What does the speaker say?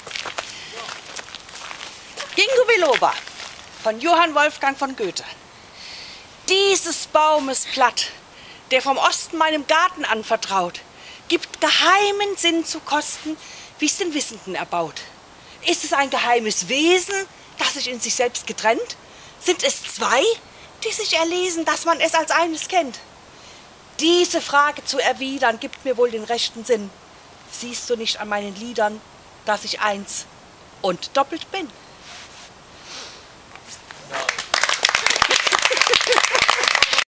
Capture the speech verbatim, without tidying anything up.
Ginkgo biloba von Johann Wolfgang von Goethe. Dieses Baumes Blatt, der vom Osten meinem Garten anvertraut, gibt geheimen Sinn zu kosten, wie's den Wissenden erbaut. Ist es ein geheimes Wesen, das sich in sich selbst getrennt? Sind es zwei, die sich erlesen, dass man es als eines kennt? Diese Frage zu erwidern, gibt mir wohl den rechten Sinn. Siehst du nicht an meinen Liedern, dass ich eins und doppelt bin?